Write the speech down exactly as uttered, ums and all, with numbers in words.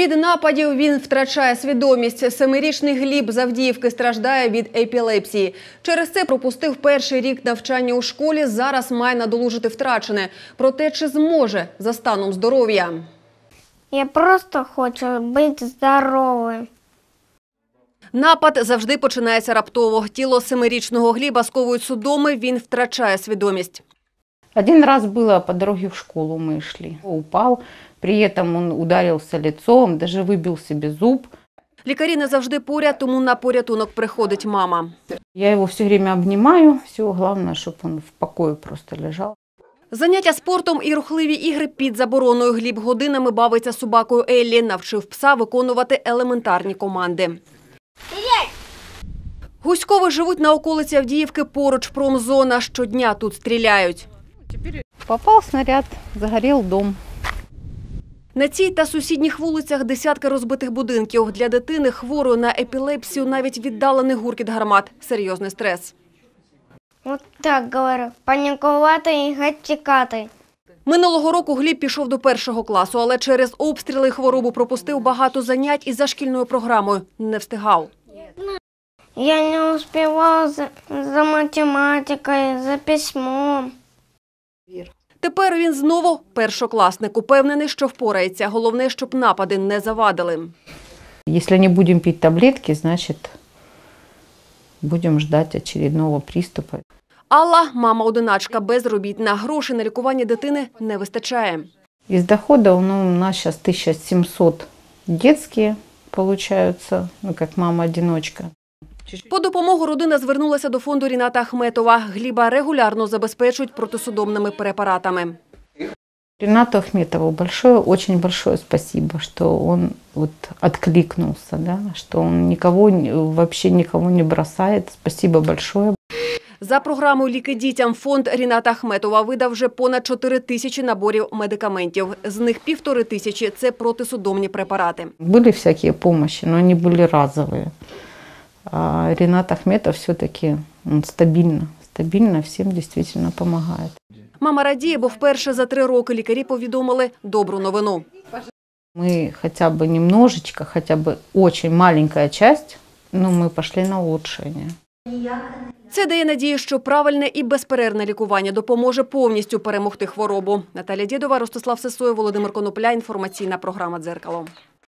Від нападів він втрачає свідомість. Семирічний Гліб з Авдіївки страждає від епілепсії. Через це пропустив перший рік навчання у школі, зараз має надолужити втрачене. Проте, чи зможе за станом здоров'я? Я просто хочу бути здоровим. Напад завжди починається раптово. Тіло семирічного Гліба сковують судоми, він втрачає свідомість. Один раз было по дороге в школу мы шли. Упал, при этом он ударился лицом, даже выбил себе зуб. Лікарі не завжди поряд, тому на порятунок приходить мама. Я его все время обнимаю, все, главное, чтобы он в покое просто лежал. Заняття спортом і рухливі ігри під забороною. Гліб годинами бавиться з собакою Еллі, навчив пса виконувати елементарні команди. Гуськови живуть на околиці Авдіївки, поруч промзона. Щодня тут стріляють. Попал снаряд, загорел дом. На цій та сусідніх вулицях десятки розбитих будинків. Для дитини, хворої на епілепсію, навіть віддалений гуркіт гармат – серйозний стрес. Вот так говорю. Панікувати і геть тікати. Минулого року Гліб пішов до першого класу, але через обстріли і хворобу пропустив багато занять із за шкільною програмою. Не встигав. Я не успівав за, за математикою, за письмом. Тепер він знову першокласник. Упевнений, що впорається. Головне, щоб напади не завадили. Если не будем пить таблетки, значит, будем ждать очередного приступа. Алла – мама-одиначка, безробітна. Грошей на лікування дитини не вистачає. Из дохода ну, у нас сейчас тысяча семьсот детские получаются, ну, как мама-одиночка. По допомогу родина звернулася до фонду Ріната Ахметова. Гліба регулярно забезпечують протисудомними препаратами. Ринату Ахметову большое, очень большое спасибо, что он вот откликнулся, да, что он никого, вообще никого не бросает. Спасибо большое. За програмою «Ліки дітям» фонд Ріната Ахметова видав вже понад чотири тисячі наборів медикаментів. З них півтори тисячі – це протисудомні препарати. Были всякие помощи, но они были разовые. А Ринат Ахметов все-таки стабильно, стабильно всем действительно помогает. Мама радіє, бо вперше за три роки лікарі повідомили добру новину. Мы хотя бы немножечко, хотя бы очень маленькая часть, но мы пошли на улучшение. Це дає надію, що правильне і безперервне лікування допоможе повністю перемогти хворобу. Наталія Дєдова, Ростислав Сисоєв, Володимир Конопля. Інформаційна програма «Дзеркало».